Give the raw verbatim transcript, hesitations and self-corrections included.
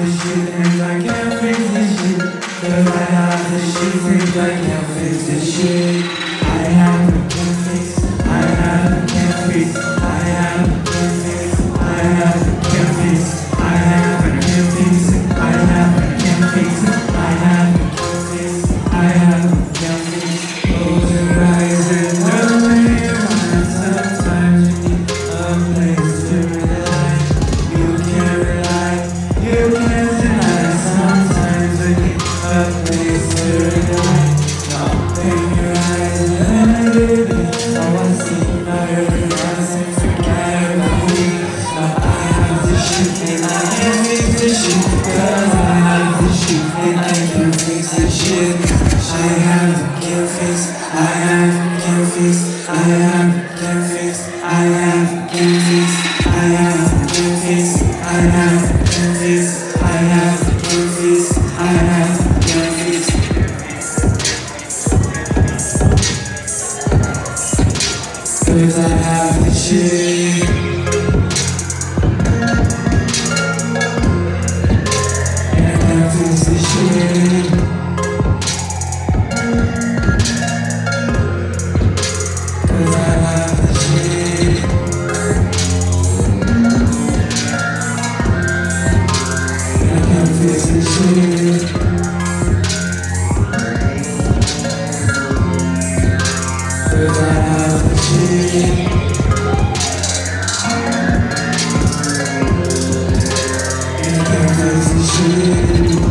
the shit and I can't fix this shit. Cause I have the shit and I can't fix this shit. I have the can't fix, I have the can't fix, I have the can't fix, I have the can't fix, I have the can't fix it, I have the can't fix it, I have the can't fix, I have the can't fix. Close your eyes and believe that sometimes you need a place to rely. You can't rely, you can't deny. Sometimes you need a place to rely. Now open your eyes and believe it. Now I see, now you're dancing, forget about me. Now I have the shit and I can't fix this shit. Cause I have the shit and I can't fix this shit. I have the can't fix, I have the can't fix, I have the can't fix, I have the can't fix, I have the can't fix, I have the can't fix, I have the can't fix, I have the can't fix. Cause I have the shit. And I can't fix this shit. Cause I have the shit. And I can't fix this shit. Cause I have the shit. And I can't fix this shit.